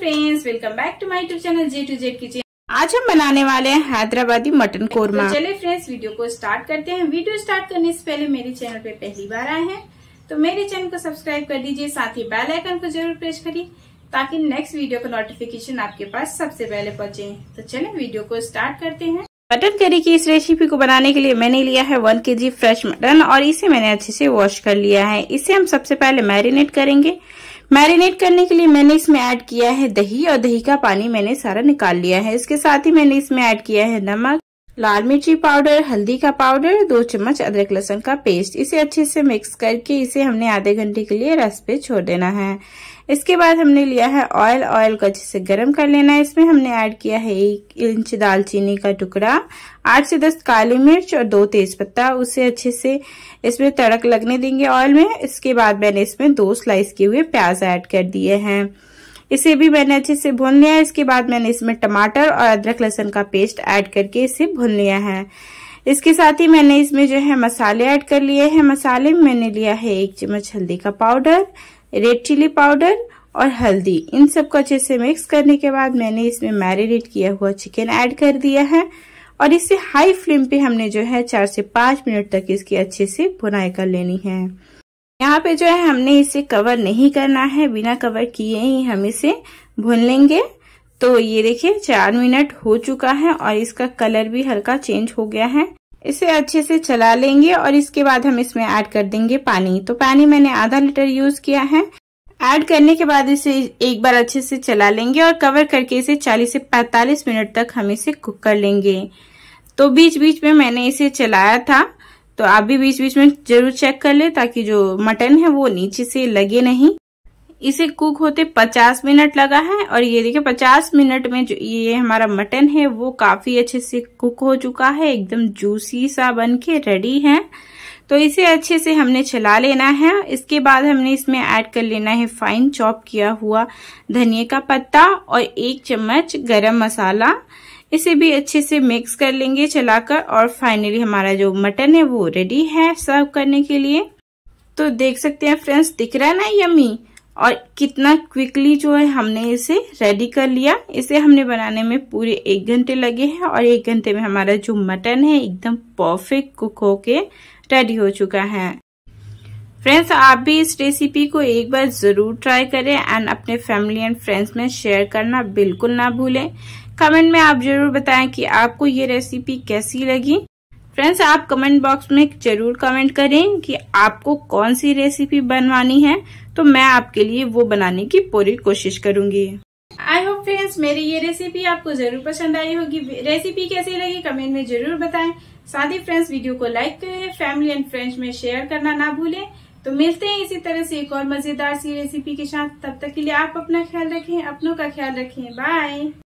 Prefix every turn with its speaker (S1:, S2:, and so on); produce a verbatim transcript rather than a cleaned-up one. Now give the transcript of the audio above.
S1: Friends, welcome back to my YouTube channel J to Z kitchen.
S2: आज हम बनाने वाले हैं हैदराबादी मटन कोरमा।
S1: तो चलिए फ्रेंड्स, वीडियो को स्टार्ट करते हैं। वीडियो स्टार्ट करने से पहले मेरे चैनल पे पहली बार आए हैं तो मेरे चैनल को सब्सक्राइब कर दीजिए, साथ ही बेल आइकन को जरूर प्रेस करिए ताकि नेक्स्ट वीडियो का नोटिफिकेशन आपके पास सबसे पहले पहुंचे। तो चलिए वीडियो को स्टार्ट करते हैं।
S2: मटन करी की इस रेसिपी को बनाने के लिए मैंने लिया है वन केजी फ्रेश मटन और इसे मैंने अच्छे से वॉश कर लिया है। इसे हम सबसे पहले मैरिनेट करेंगे। मैरिनेट करने के लिए मैंने इसमें ऐड किया है दही और दही का पानी मैंने सारा निकाल लिया है। इसके साथ ही मैंने इसमें ऐड किया है नमक, लाल मिर्ची पाउडर, हल्दी का पाउडर, दो चम्मच अदरक लहसुन का पेस्ट। इसे अच्छे से मिक्स करके इसे हमने आधे घंटे के लिए रेस्ट पे छोड़ देना है। इसके बाद हमने लिया है ऑयल। ऑयल को अच्छे से गर्म कर लेना है। इसमें हमने ऐड किया है एक इंच दालचीनी का टुकड़ा, आठ से दस काली मिर्च और दो तेज पत्ता। उसे अच्छे से इसमें तड़क लगने देंगे ऑयल में। इसके बाद मैंने इसमें दो स्लाइस किए हुए प्याज ऐड कर दिए हैं। इसे भी मैंने अच्छे से भून लिया है। इसके बाद मैंने इसमें टमाटर और अदरक लहसुन का पेस्ट ऐड करके इसे भून लिया है। इसके साथ ही मैंने इसमें जो है मसाले ऐड कर लिए हैं। मसाले में मैंने लिया है एक चम्मच हल्दी का पाउडर, रेड चिली पाउडर और हल्दी। इन सबको अच्छे से मिक्स करने के बाद मैंने इसमें मैरिनेट किया हुआ चिकन ऐड कर दिया है और इसे हाई फ्लेम पे हमने जो है चार से पांच मिनट तक इसकी अच्छे से भुनाई कर लेनी है। यहाँ पे जो है हमने इसे कवर नहीं करना है, बिना कवर किए ही हम इसे भून लेंगे। तो ये देखिए चार मिनट हो चुका है और इसका कलर भी हल्का चेंज हो गया है। इसे अच्छे से चला लेंगे और इसके बाद हम इसमें ऐड कर देंगे पानी। तो पानी मैंने आधा लीटर यूज किया है। ऐड करने के बाद इसे एक बार अच्छे से चला लेंगे और कवर करके इसे चालीस से पैंतालीस मिनट तक हम इसे कुक कर लेंगे। तो बीच बीच में मैंने इसे चलाया था, तो आप भी बीच बीच में जरूर चेक कर ले ताकि जो मटन है वो नीचे से लगे नहीं। इसे कुक होते पचास मिनट लगा है और ये देखिए पचास मिनट में जो ये हमारा मटन है वो काफी अच्छे से कुक हो चुका है, एकदम जूसी सा बन के रेडी है। तो इसे अच्छे से हमने चला लेना है। इसके बाद हमने इसमें ऐड कर लेना है फाइन चॉप किया हुआ धनिया का पत्ता और एक चम्मच गरम मसाला। इसे भी अच्छे से मिक्स कर लेंगे चलाकर और फाइनली हमारा जो मटन है वो रेडी है सर्व करने के लिए। तो देख सकते हैं फ्रेंड्स, दिख रहा है ना यम्मी, और कितना क्विकली जो है हमने इसे रेडी कर लिया। इसे हमने बनाने में पूरे एक घंटे लगे हैं और एक घंटे में हमारा जो मटन है एकदम परफेक्ट कुक होके रेडी हो चुका है। फ्रेंड्स, आप भी इस रेसिपी को एक बार जरूर ट्राई करें एंड अपने फैमिली एंड फ्रेंड्स में शेयर करना बिल्कुल ना भूलें। कमेंट में आप जरूर बताएं कि आपको ये रेसिपी कैसी लगी। फ्रेंड्स, आप कमेंट बॉक्स में जरूर कमेंट करें कि आपको कौन सी रेसिपी बनवानी है, तो मैं आपके लिए वो बनाने की पूरी कोशिश करूंगी।
S1: आई होप फ्रेंड्स मेरी ये रेसिपी आपको जरूर पसंद आई होगी। रेसिपी कैसी लगी कमेंट में जरूर बताएं। साथ ही फ्रेंड्स, वीडियो को लाइक करें, फैमिली एंड फ्रेंड्स में शेयर करना ना भूलें। तो मिलते हैं इसी तरह से एक और मजेदार सी रेसिपी के साथ। तब तक के लिए आप अपना ख्याल रखें, अपनों का ख्याल रखें। बाय।